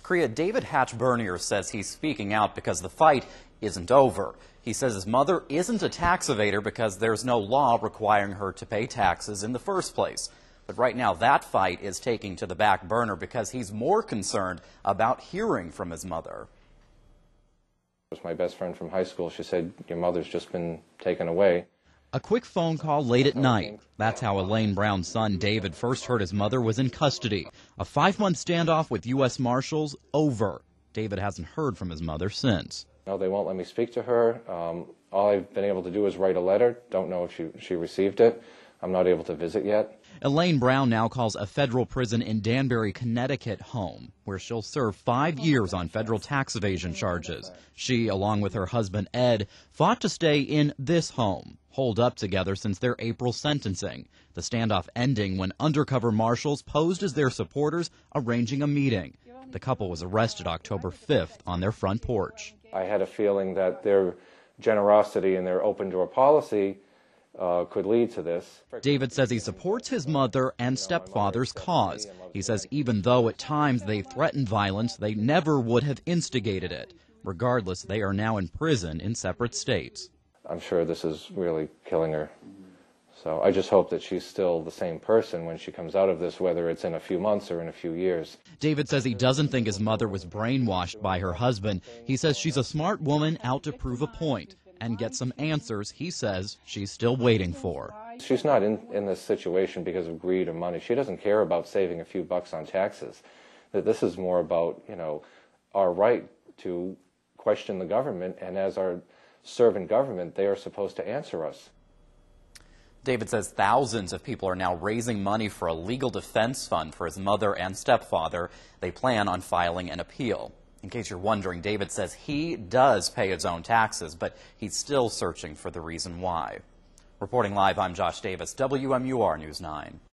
Korea, David Hatch-Bernier says he's speaking out because the fight isn't over. He says his mother isn't a tax evader because there's no law requiring her to pay taxes in the first place. But right now that fight is taking to the back burner because he's more concerned about hearing from his mother. It was my best friend from high school. She said, "Your mother's just been taken away." A quick phone call late at night. That's how Elaine Brown's son David first heard his mother was in custody. A 5-month standoff with U.S. Marshals over. David hasn't heard from his mother since. No, they won't let me speak to her. All I've been able to do is write a letter. Don't know if she received it. I'm not able to visit yet. Elaine Brown now calls a federal prison in Danbury, Connecticut home, where she'll serve 5 years on federal tax evasion charges. She, along with her husband Ed, fought to stay in this home, holed up together since their April sentencing. The standoff ending when undercover marshals posed as their supporters, arranging a meeting. The couple was arrested October 5th on their front porch. I had a feeling that their generosity and their open door policy could lead to this. David says he supports his mother and stepfather's cause. He says even though at times they threatened violence, they never would have instigated it. Regardless, they are now in prison in separate states. I'm sure this is really killing her. So I just hope that she's still the same person when she comes out of this, whether it's in a few months or in a few years. David says he doesn't think his mother was brainwashed by her husband. He says she's a smart woman out to prove a point and get some answers he says she's still waiting for. She's not in this situation because of greed or money. She doesn't care about saving a few bucks on taxes. That this is more about, our right to question the government, and as our servant government, they are supposed to answer us. David says thousands of people are now raising money for a legal defense fund for his mother and stepfather. They plan on filing an appeal. In case you're wondering, David says he does pay his own taxes, but he's still searching for the reason why. Reporting live, I'm Josh Davis, WMUR News 9.